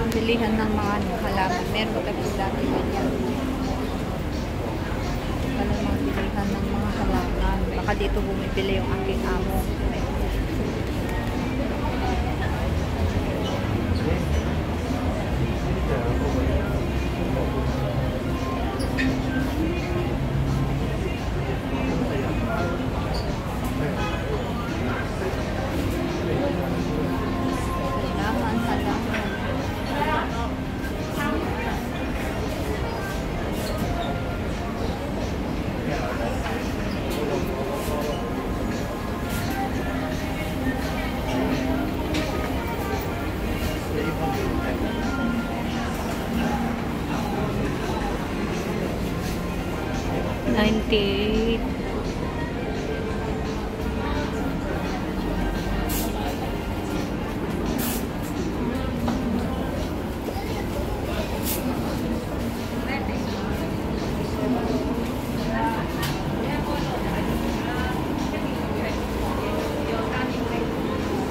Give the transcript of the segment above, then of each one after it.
bilihan ng mga halaman. Meron ba kasi dati ganyan? Ano mga bilihan ng mga halaman. Baka dito bumibili yung aking amo. $98.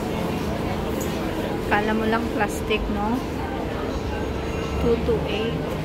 Kala mo lang plastic, no? 228.